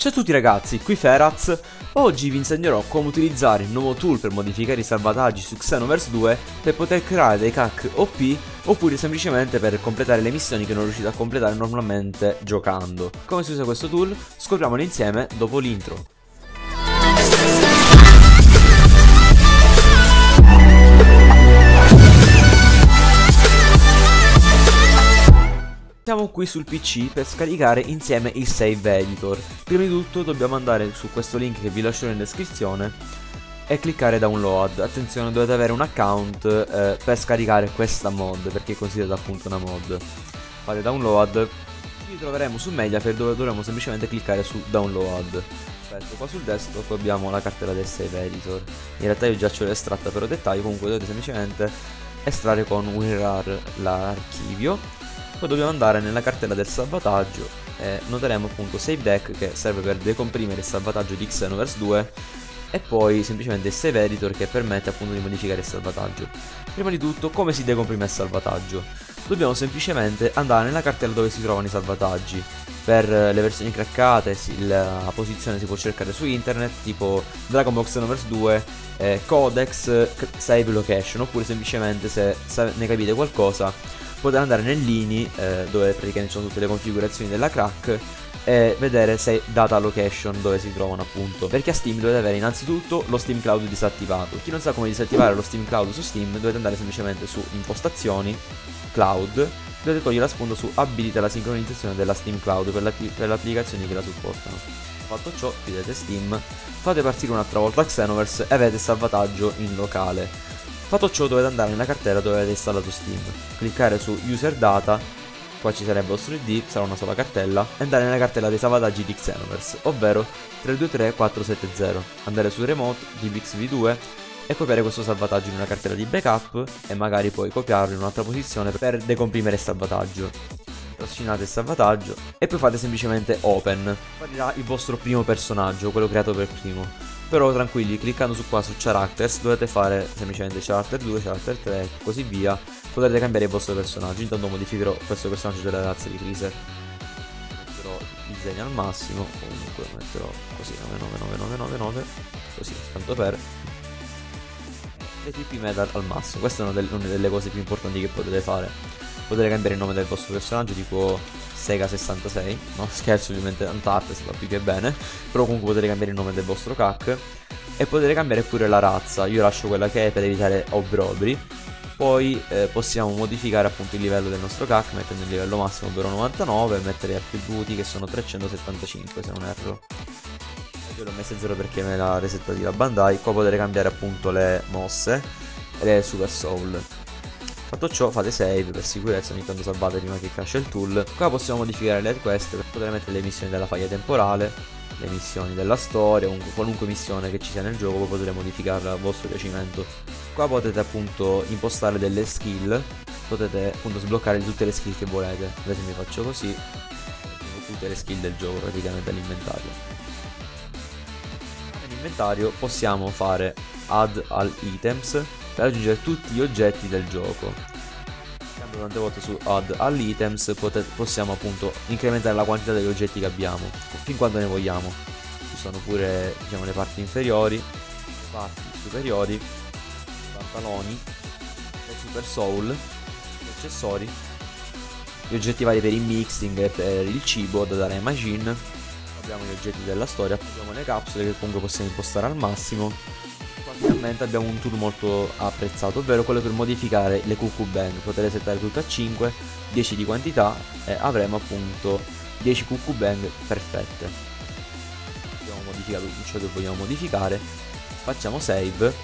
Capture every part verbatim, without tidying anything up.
Ciao a tutti ragazzi, qui Feraz. Oggi vi insegnerò come utilizzare il nuovo tool per modificare i salvataggi su Xenoverse due per poter creare dei C A C O P oppure semplicemente per completare le missioni che non riuscite a completare normalmente giocando. Come si usa questo tool? Scopriamolo insieme dopo l'intro. Siamo qui sul P C per scaricare insieme il Save Editor. Prima di tutto dobbiamo andare su questo link che vi lascerò in descrizione e cliccare Download. Attenzione, dovete avere un account eh, per scaricare questa mod, perché è considerata appunto una mod. Fate Download, ci troveremo su Mediafire dove dovremo semplicemente cliccare su Download. Perfetto, qua sul desktop abbiamo la cartella del Save Editor. In realtà io già ce l'ho estratta per dettaglio, comunque dovete semplicemente estrarre con WinRAR l'archivio. Poi dobbiamo andare nella cartella del salvataggio e noteremo appunto Save Deck, che serve per decomprimere il salvataggio di Xenoverse due, e poi semplicemente il Save Editor, che permette appunto di modificare il salvataggio. Prima di tutto, come si decomprime il salvataggio? Dobbiamo semplicemente andare nella cartella dove si trovano i salvataggi. Per le versioni craccate la posizione si può cercare su internet, tipo Dragon Ball Xenoverse due, eh, Codex, Save Location, oppure semplicemente se, se ne capite qualcosa potete andare nell'I N I eh, dove praticamente sono tutte le configurazioni della crack e vedere se data location dove si trovano appunto. Perché a Steam dovete avere innanzitutto lo Steam Cloud disattivato. Chi non sa come disattivare lo Steam Cloud su Steam, dovete andare semplicemente su impostazioni, cloud, dovete togliere a spunto su abilita la sincronizzazione della Steam Cloud per, per le applicazioni che la supportano. Fatto ciò, chiudete Steam, fate partire un'altra volta Xenoverse e avete il salvataggio in locale. Fatto ciò, dovete andare nella cartella dove avete installato Steam, cliccare su User Data, qua ci sarà il vostro I D, sarà una sola cartella, e andare nella cartella dei salvataggi di Xenoverse, ovvero tre due tre quattro sette zero, andare su Remote, D B X V due e copiare questo salvataggio in una cartella di backup e magari poi copiarlo in un'altra posizione per decomprimere il salvataggio. Trascinate il salvataggio e poi fate semplicemente Open. Apparirà il vostro primo personaggio, quello creato per primo. Però tranquilli, cliccando su qua su Characters dovete fare semplicemente Character due, Character tre e così via. Potrete cambiare il vostro personaggio. Intanto modificherò questo personaggio della razza di Freezer. Metterò i disegni al massimo. Comunque metterò così nove nove nove nove nove nove, così, tanto per. Le tipi metal al massimo. Questa è una delle, una delle cose più importanti che potete fare. Potete cambiare il nome del vostro personaggio, tipo Sega sessantasei, no scherzo, ovviamente Antartes va più che bene, però comunque potete cambiare il nome del vostro C A C e potete cambiare pure la razza. Io lascio quella che è per evitare obbrobri. Poi eh, possiamo modificare appunto il livello del nostro C A C mettendo il livello massimo ovvero novantanove e mettere gli attributi che sono trecentosettantacinque se non erro. Io l'ho messa zero perché me l'ha resettati la Bandai. Qua potete cambiare appunto le mosse e le Super Soul. Fatto ciò, fate save per sicurezza, ogni tanto salvate prima che crasha il tool. Qua possiamo modificare le request per poter mettere le missioni della faglia temporale, le missioni della storia, qualunque missione che ci sia nel gioco, potete modificarla a vostro piacimento. Qua potete appunto impostare delle skill, potete appunto sbloccare tutte le skill che volete. Vedete, mi faccio così, tutte le skill del gioco praticamente all'inventario. Nell'inventario possiamo fare add all items per aggiungere tutti gli oggetti del gioco. Cliccando tante volte su add all items possiamo appunto incrementare la quantità degli oggetti che abbiamo fin quando ne vogliamo. Ci sono pure, diciamo, le parti inferiori, le parti superiori, i pantaloni, le super soul, gli accessori, gli oggetti vari per il mixing e per il cibo da dare ai machine. Abbiamo gli oggetti della storia, abbiamo le capsule che comunque possiamo impostare al massimo. Finalmente abbiamo un tool molto apprezzato, ovvero quello per modificare le Q Q Bang. Potete settare tutto a cinque, dieci di quantità e avremo appunto dieci Q Q Bang perfette. Abbiamo modificato tutto ciò che vogliamo modificare, facciamo save.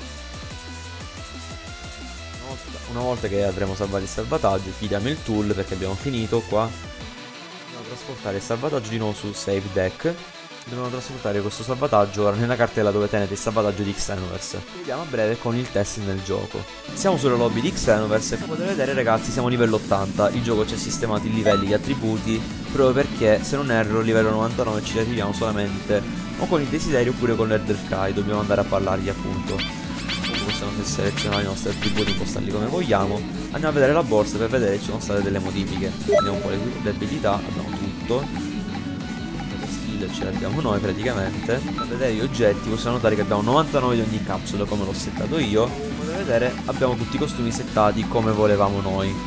Una volta che avremo salvato il salvataggio, chiudiamo il tool perché abbiamo finito qua. Dobbiamo trasportare il salvataggio di nuovo su Save Deck. Dobbiamo trasportare questo salvataggio ora nella cartella dove tenete il salvataggio di Xenoverse. Ci vediamo a breve con il test nel gioco. Siamo sulla lobby di Xenoverse e come potete vedere ragazzi siamo a livello ottanta. Il gioco ci ha sistemato i livelli, gli attributi, proprio perché se non erro a livello novantanove ci arriviamo solamente o con il desiderio oppure con l'Elder Sky. Dobbiamo andare a parlargli appunto. Comunque possiamo selezionare i nostri attributi, impostarli come vogliamo. Andiamo a vedere la borsa per vedere se ci sono state delle modifiche. Vediamo un po' le abilità, abbiamo tutto. capsule ce le abbiamo noi praticamente. Per vedere gli oggetti possiamo notare che abbiamo novantanove di ogni capsula come l'ho settato io. Come potete vedere abbiamo tutti i costumi settati come volevamo noi.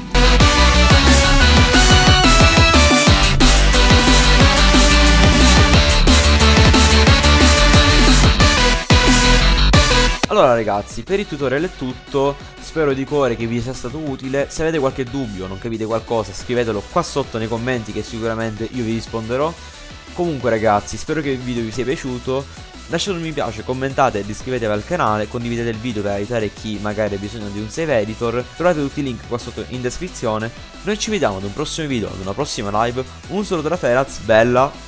Allora ragazzi, per il tutorial è tutto, spero di cuore che vi sia stato utile. Se avete qualche dubbio, non capite qualcosa, scrivetelo qua sotto nei commenti che sicuramente io vi risponderò. Comunque ragazzi, spero che il video vi sia piaciuto, lasciate un mi piace, commentate ed iscrivetevi al canale, condividete il video per aiutare chi magari ha bisogno di un save editor, trovate tutti i link qua sotto in descrizione. Noi ci vediamo ad un prossimo video, ad una prossima live, un saluto da Feraz, bella!